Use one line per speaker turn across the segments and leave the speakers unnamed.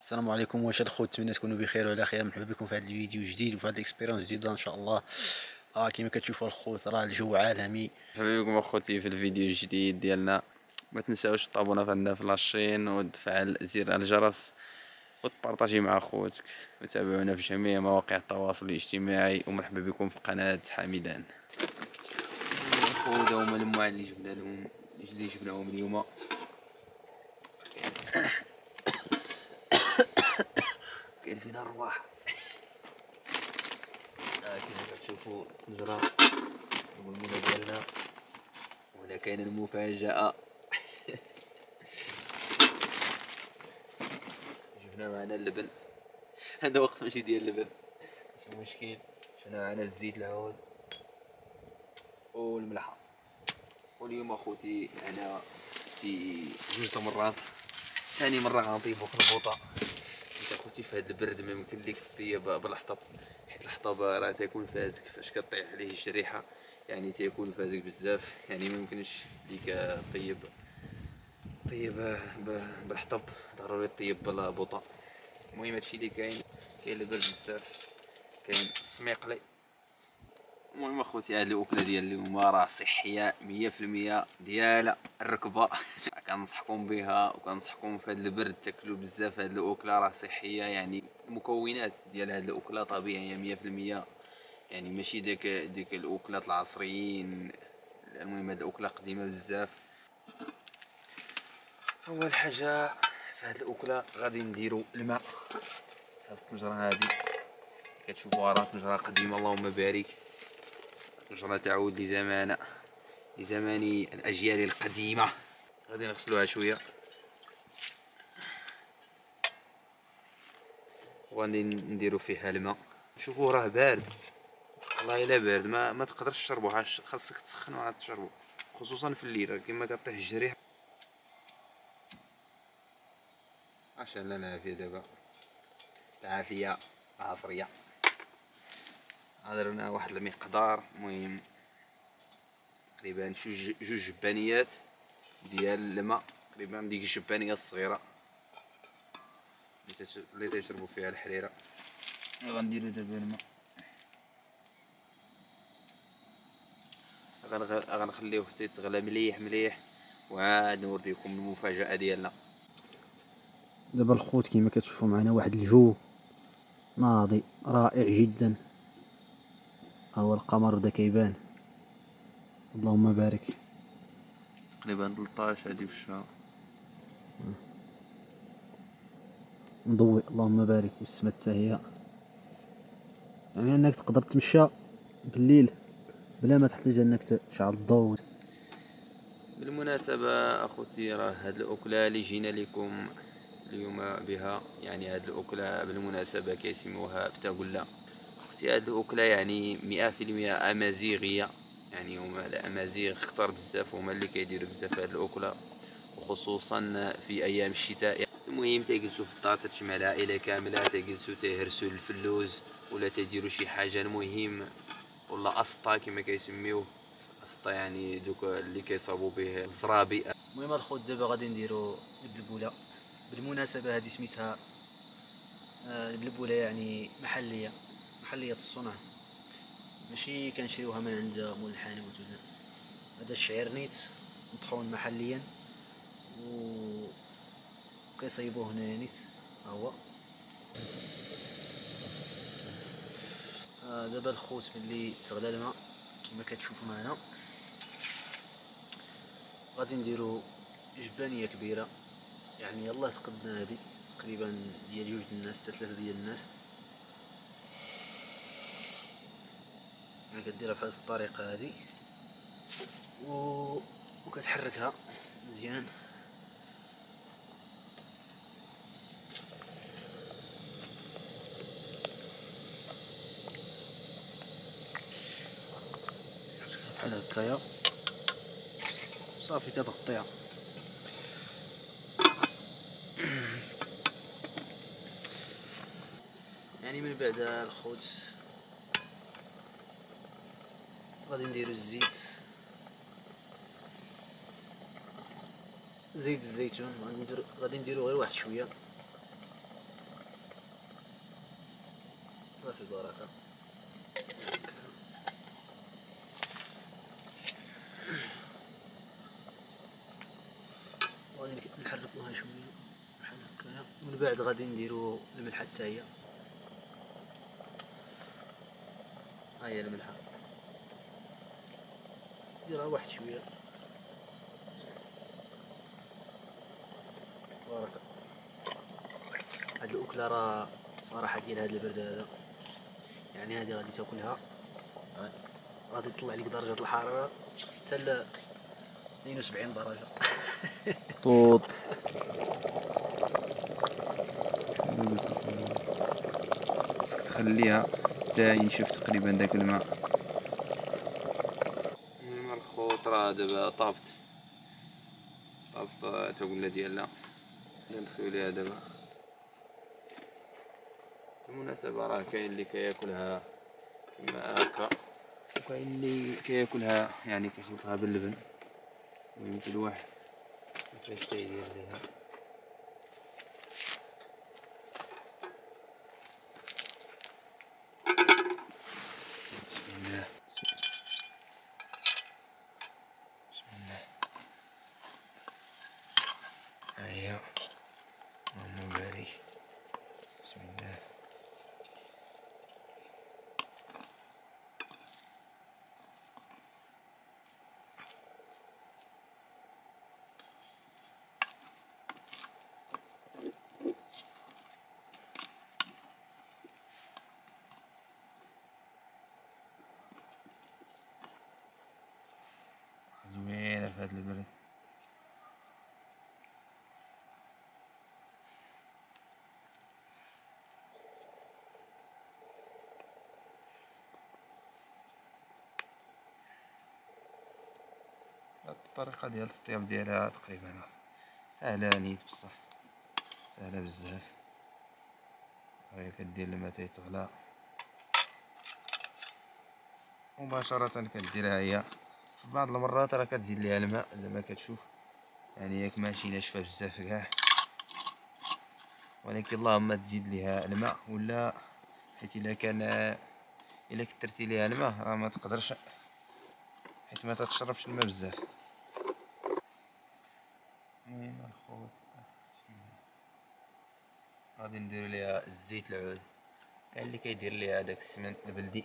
السلام عليكم. واش الخوت، نتمنى تكونوا بخير وعلى خير. مرحبا بكم في هذا الفيديو جديد وفي هذه الاكسبيريونس جديده ان شاء الله. كما كتشوفوا الخوت، راه الجو عالمي.
مرحبا بكم اخوتي في الفيديو الجديد ديالنا. ما تنساوش تابونا عندنا في لاشين وتفعل زر الجرس وتبارطاجي مع خوتك وتابعونا في جميع مواقع التواصل الاجتماعي. ومرحبا بكم في قناة حامدان. خوذا هما الماء اللي جبناهم اليوم. كاين فينا الرواح. كما كتشوفوا الجرة والمولى ديالنا. وهنا كاين المفاجأة. جبنا معنا اللبن. هذا وقت ماشي ديال اللبن، ماشي مشكل. جبنا معنا الزيت العود والملحة. واليوم اخوتي انا في جوج مرات، ثاني مرة غنطيبو خربوطة. انت اخوتي في هاد البرد ما يمكن ليك تطيب بالحطب، حيت الحطب راه تيكون فازك فاش كطيح عليه الشريحة، يعني تيكون فازك بزاف، يعني ما يمكنش ليك طيب بالحطب، ضروري طيب بالبوطة. المهم هادشي اللي كاين البرد بزاف، كاين السميقلي. المهم اخوتي هاد الاكله ديال اليوم راه صحيه 100% ديال الركبه. كنصحكم بها وكنصحكم في هاد البرد تاكلوا بزاف هاد الاكله، راه صحيه. يعني المكونات ديال هاد الاكله طبيعيه 100%، يعني ماشي ديك الاكلات العصريين. المهم هاد الاكله قديمه بزاف. اول حاجه في هاد الاكله غادي نديرو الماء في هاد الطنجره هادي. كتشوفوها راه طنجره قديمه اللهم بارك، طنجره تعود لزمان الاجيال القديمه. غادي نغسلوها شويه وغادي نديرو فيها الماء. شوفوه راه بارد، والله الا بارد ما تقدرش تشربو، خاصك تسخنو عاد تشربو، خصوصا في الليل كيما كطيح الجريح. عشان العافيه دابا، العافيه العصريه. درنا واحد المقدار، المهم تقريبا جوج جبانيات ديال الماء، تقريبا ديك الجبانيه الصغيره اللي تيشربوا فيها الحريره. غنديرو دابا الماء، غنخليوه حتى يتغلى مليح مليح، وعاد نوريكم المفاجاه ديالنا.
دابا الخوت كما كتشوفوا معنا واحد الجو ناضي رائع جدا. هو القمر بدا كيبان، اللهم بارك.
تقريبا 13 هادي في الشهر.
مضوي اللهم بارك، والسما حتى هي، يعني انك تقدر تمشى بالليل بلا ما تحتاج انك تشعل الضوء.
بالمناسبة أخوتي، راه هاد الأكلة اللي جينا لكم اليوم بها، يعني هاد الأكلة بالمناسبة كيسموها بتاغولا. أختي هاد الأكلة يعني 100% أمازيغية، يعني هما الأمازيغ كتر بزاف، هما اللي كيديرو بزاف هاد الأكلة، وخصوصا في أيام الشتاء. المهم تيجلسو في الدار، تتجمع العائلة كاملة، تيجلسو تيهرسو الفلوز ولا تيديرو شي حاجة، المهم ولا أسطا كما كيسميوه. أسطا يعني دوك اللي كيصاوبو به الزرابي.
المهم الخوت دابا غادي نديرو البلبوله. بالمناسبه هذه سميتها البلبوله، يعني محليه الصنع، ماشي كنشريوها من عند مول الحانوت ولا. هذا الشعير نيت مطحون محليا وكيصايبوه هنايا نيت. ها هو. دابا الخوت ملي تغلى الماء كما كتشوفوا معنا، غادي نديرو جبانيه كبيره، يعني يلاه تقدنا هذه تقريبا ديال جوج الناس حتى ثلاثه ديال الناس. كديرها بحال الطريقه هذه وكتحركها مزيان. بحال هكايا صافي كتغطيها. يعني من بعد الخوت غادي نديرو الزيت، زيت الزيتون غادي نديرو غير واحد شويه. صافي بركة. وغادي نحركوها شوية بحال هكايا، ومن بعد غادي نديرو الملحة حتى هي. ها هي الملحة، نديرها واحد شوية بركة. هاد الأكلة راه صراحة ديال هاد البرد هذا، يعني هادي غادي تاكلها غادي تطلع لك درجة الحرارة حتى ل 72 درجة.
طوط. خاصك تخليها حتى ينشف تقريبا داك الماء. المهم الخوت راه دابا طابت تاقولنا ديالنا، ندخلو ليها دابا. بالمناسبة راه كاين اللي كياكلها كما هكا، وكاين اللي كياكلها يعني كيخلطها باللبن. المهم كل واحد كيفاش كيدير ليها. بسم الله بسم الله. ها هي، اللهم بارك. بسم الله. زوينة في هاد البرد. الطريقة ديال التطياب ديالها تقريبا ساهلة نيت بصح، ساهلة بزاف. غير كدير الماء تيتغلى مباشرة كديرها هي. في بعض المرات راه كتزيد ليها الماء زعما كتشوف، يعني ياك ماشي ناشفة بزاف كاع، ولكن اللهم تزيد ليها الماء ولا، حيت الا كثرتي ليها الماء راه ما تقدرش، حيت ما تتشربش الماء بزاف. المهم الخوت غادي نديرو ليها الزيت العود. كاين اللي كيدير ليها داك السمن البلدي،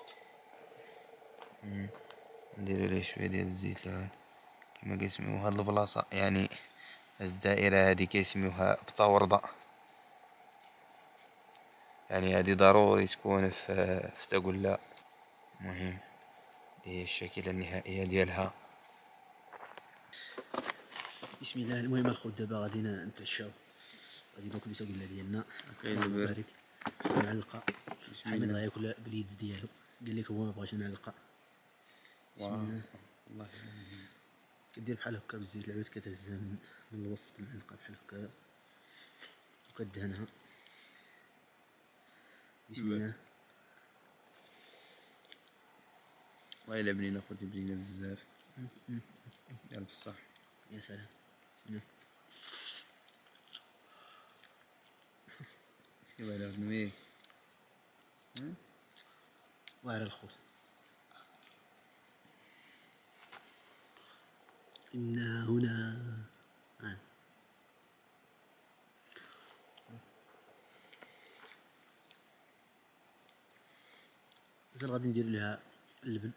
نديرو ليه شويه ديال الزيت العود كما كيسميو هاد البلاصه، يعني الدائره هادي كيسميوها بطاوردة، يعني هادي ضروري تكون في تاقولا. المهم هي الشكل النهائيه ديالها.
بسم الله. المهم الخوت دابا غادي نتعشاو، غادي ناكلو تاقولا ديالنا.
كاين
اللهم
البرد.
بارك. المعلقة حميد غياكل باليد ديالو، قال لك هو ما بغاش المعلقة. بسم الله.
والله
كدير بحال هكا بالزيت العود، كتهزها من الوسط بالمعلقة بحال هكا وكدهنها. بسم الله.
والله الا بنينه خوتي، بنينه بزاف يا بصح.
يا سلام. بسم الله.
كيف على فمي.
واعر الخوت. إنا هنا. مازال غادي ندير ليها اللبن.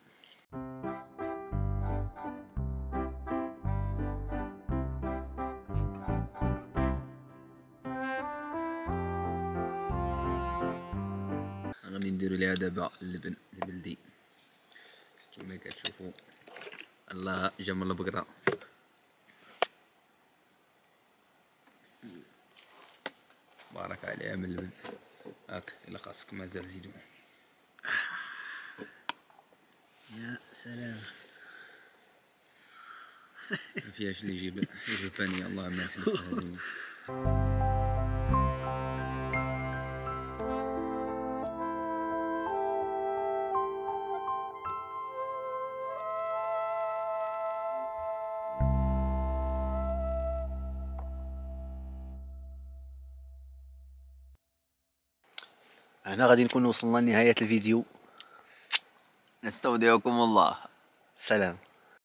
غادي نديرو ليها دابا اللبن البلدي كما كتشوفوا. الله جمل البقرة. بارك عليها من اللبن. هاك الا خاصك مازال زيدو.
يا سلام.
ما فيهاش اللي يجيب ثانية. اللهم نحن هذه.
هنا غادي نكون وصلنا لنهاية الفيديو.
نستودعكم الله.
سلام.